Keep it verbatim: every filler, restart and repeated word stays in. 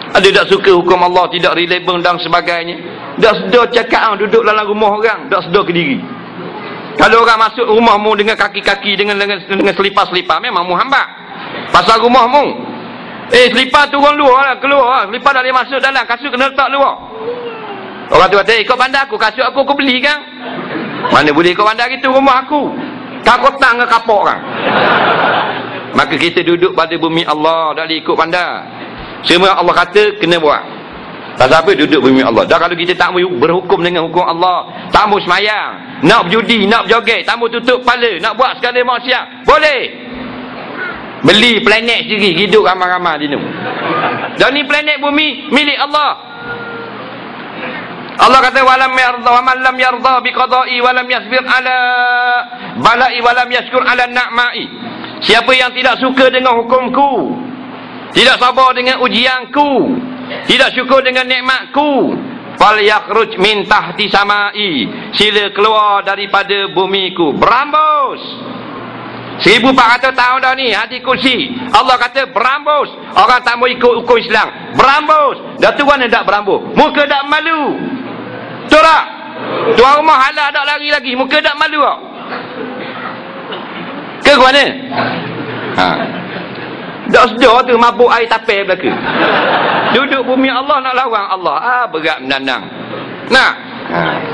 Ada tak suka hukum Allah, tidak relevan dan sebagainya. Tak sedar cakap ah, duduk dalam rumah orang, tak sedar ke diri. Kalau orang masuk rumahmu dengan kaki-kaki, dengan dengan, dengan selipar-selipar, memang mu hamba. Pasal rumahmu. Eh, selipar turun luar lah, keluar lah. Selipar dah boleh masuk dalam, kasut kena letak luar. Orang tu kata, ikut bandar aku, kasut aku aku beli kan. Mana boleh ikut bandar gitu rumah aku. Takut tak dengan kapok kan. Maka kita duduk pada bumi Allah, tak boleh ikut bandar. Semua Allah kata, kena buat. Pasal apa duduk bumi Allah? Dah kalau kita tak mau berhukum dengan hukum Allah, tak mau semayang, nak berjudi, nak berjoget, tak mau tutup kepala, nak buat segala maksiat, boleh. Beli planet sendiri, hidup ramai-ramai di ni. Dan ni planet bumi milik Allah. Allah kata walam yarda wa man lam yarda bi qada'i wa lam yasbir ala bala'i wa lam yashkur ala na'ma'i. Siapa yang tidak suka dengan hukumku, tidak sabar dengan ujianku, tidak syukur dengan nikmatku, fal yakhruj min tahti samai, sila keluar daripada bumiku. Berambus. seribu empat ratus tahun dah ni hati kursi. Allah kata berambus. Orang tak mau ikut hukum Islam, berambus. Dah tu mana tak berambus? Muka tak malu. Betul tak? Tuan rumah halal tak lari lagi, muka tak malu tak? Ke mana? Ha. Tak sedar tu mabuk air tapir belaka. Duduk bumi Allah nak lawan Allah. Ah, berat menandang. Nah. Ha.